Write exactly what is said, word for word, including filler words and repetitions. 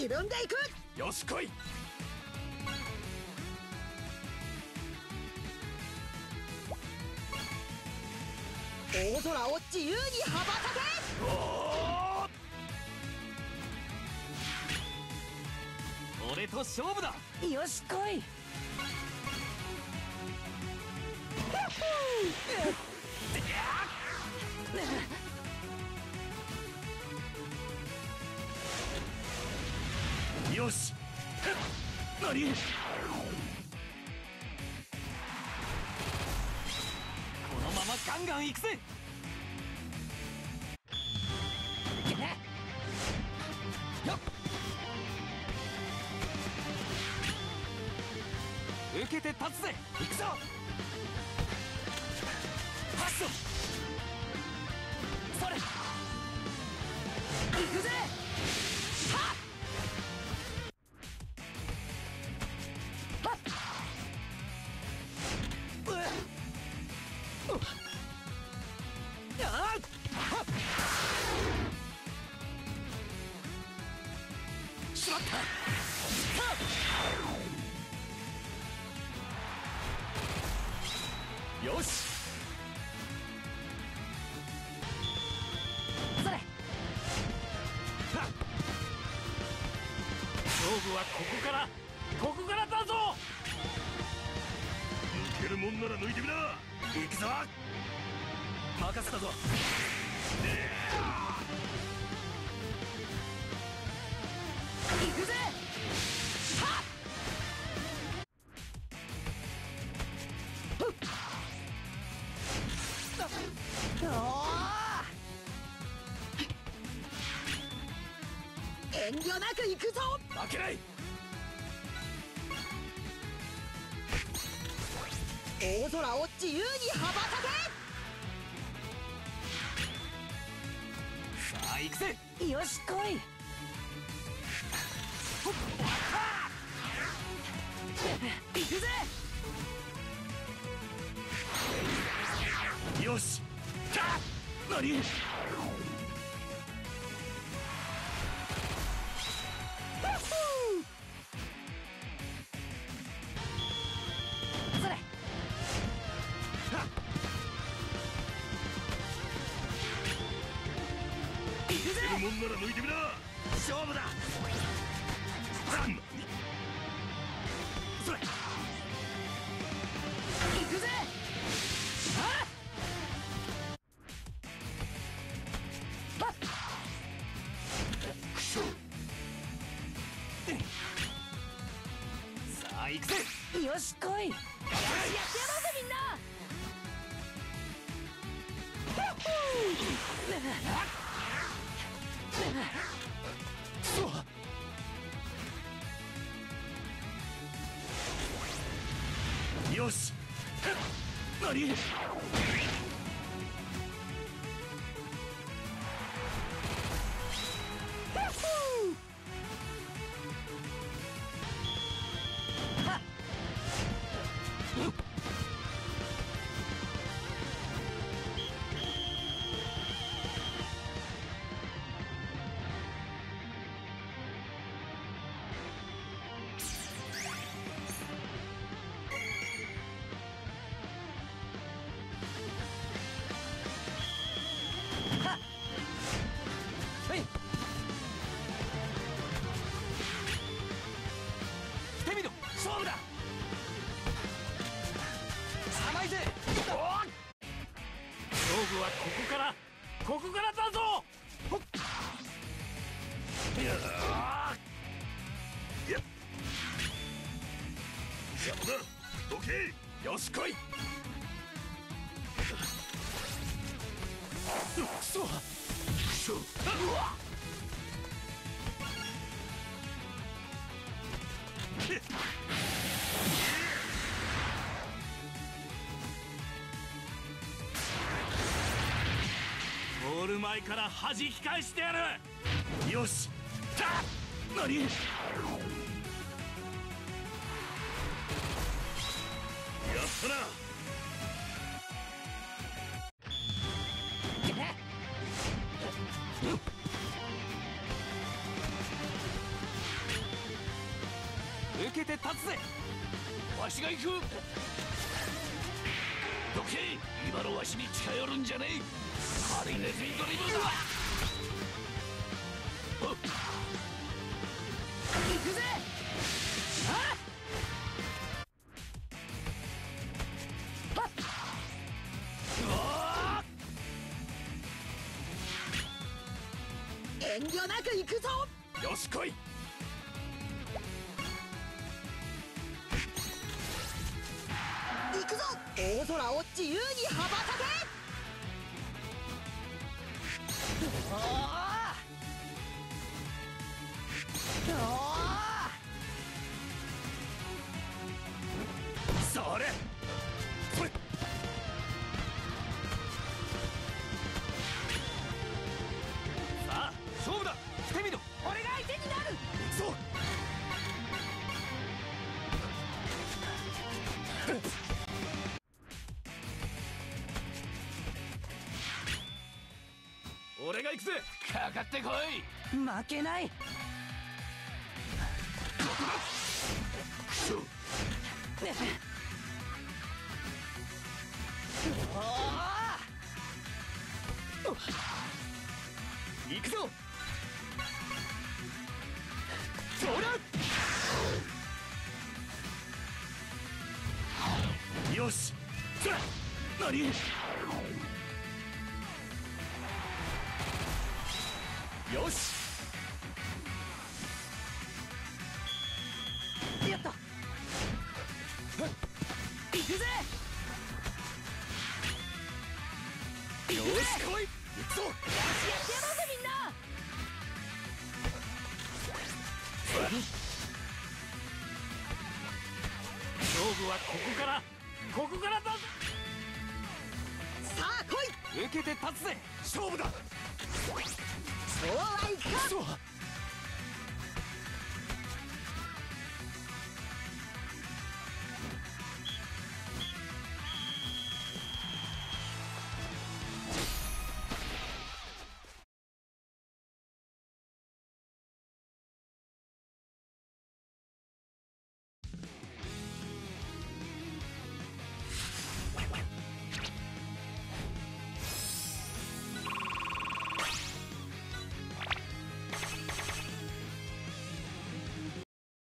分で行く。 よし来い。 大空を自由に羽ばたけ。 俺と勝負だ。 よし来い。 よし。何？このままガンガン行くぜ。よっ。受けて立つぜ。行くぞ。パッソ。それ。行くぜ。はっ。しまった。よし。それ。勝負はここから、ここからだぞ。抜けるもんなら抜いてみな。行くぞ。任せたぞ。行くぜ。はっ。遠慮なく行くぞ。負けない。大空を自由に羽ばたけ。さあ行くぜ。よし来い。行くぜ。よし。何？それ。行くぜ。もんなら抜いてみな。勝負だ。それ。行くぜ。はっ。さあ行くぜ。よし来い。よしやってやろうぜみんな。よし。何？勝負だ。甘いぜ。勝負はここから、ここからだぞ。ほっ。いやあ。いや。邪魔だ。どけ。よし来い。くそ。くそ。うわ。ゴール前から弾き返してやる。よし。た。何？やったな。 く。どけ、今のわしに近寄るんじゃねえ。ハリネズミドリブルだ。行くぜ。あっ遠慮なく行くぞ。 よし来い。 行くぞ。大空を自由に羽ばたけ。おおそれそれ。さあ勝負だ。してみろ。 俺が相手になる。 そう俺が行くぜ。かかってこい。 負けない。 行くぞ。そらよし。そら何。よしやった。行くぜ。 よし来い。行くぞ。 よしやってやろうぜみんな。 勝負はここからここからだ。 さあ来い。 受けて立つぜ。勝負だ。 そうはいかん。